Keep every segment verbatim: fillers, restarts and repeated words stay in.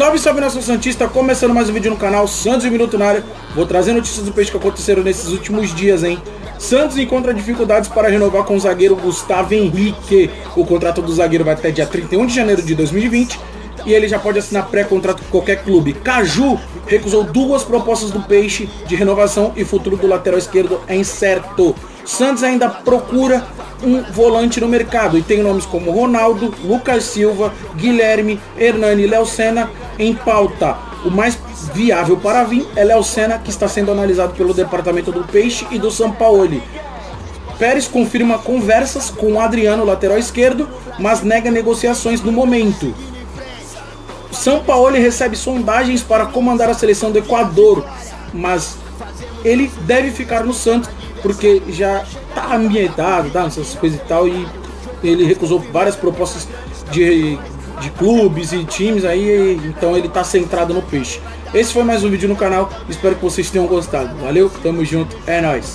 Salve, salve, nação santista, começando mais um vídeo no canal, Santos em Minuto na área. Vou trazer notícias do Peixe que aconteceram nesses últimos dias, hein. Santos encontra dificuldades para renovar com o zagueiro Gustavo Henrique. O contrato do zagueiro vai até dia trinta e um de janeiro de dois mil e vinte e ele já pode assinar pré-contrato com qualquer clube. Caju recusou duas propostas do Peixe de renovação e o futuro do lateral esquerdo é incerto. Santos ainda procura um volante no mercado e tem nomes como Ronaldo, Lucas Silva, Guilherme, Hernani e Léo Senna em pauta. O mais viável para vir é Léo Senna, que está sendo analisado pelo departamento do Peixe e do Sampaoli. Pérez confirma conversas com Adriano, lateral esquerdo, mas nega negociações no momento. Sampaoli recebe sondagens para comandar a seleção do Equador, mas ele deve ficar no Santos porque já tá ambientado, tá, essas coisas e tal, e ele recusou várias propostas de, de clubes e times aí, então ele tá centrado no Peixe. Esse foi mais um vídeo no canal, espero que vocês tenham gostado. Valeu, tamo junto, é nóis.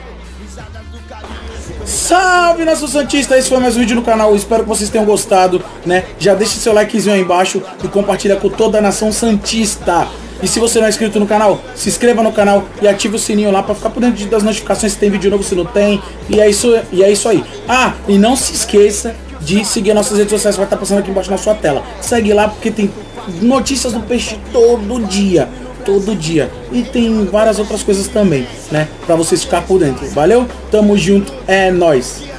Salve, nação santista, esse foi mais um vídeo no canal, espero que vocês tenham gostado, né? Já deixa seu likezinho aí embaixo e compartilha com toda a nação santista. E se você não é inscrito no canal, se inscreva no canal e ative o sininho lá para ficar por dentro das notificações se tem vídeo novo, se não tem. E é isso, e é isso aí. Ah, e não se esqueça de seguir nossas redes sociais, vai estar passando aqui embaixo na sua tela. Segue lá porque tem notícias do Peixe todo dia, todo dia. E tem várias outras coisas também, né, para vocês ficar por dentro. Valeu? Tamo junto, é nóis.